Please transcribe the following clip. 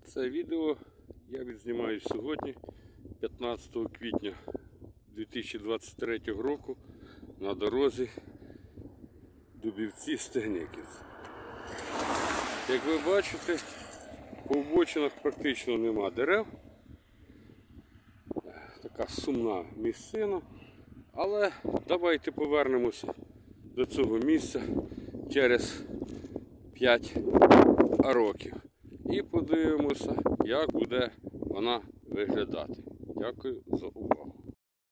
Це відео я відзнімаю сьогодні, 15 квітня 2023 року, на дорозі Дубівці-Стегняківці. Як ви бачите, по обочинах практично нема дерев. Така сумна місцина. Але давайте повернемося до цього місця через 5 років. І подивимося, як буде вона виглядати. Дякую за увагу.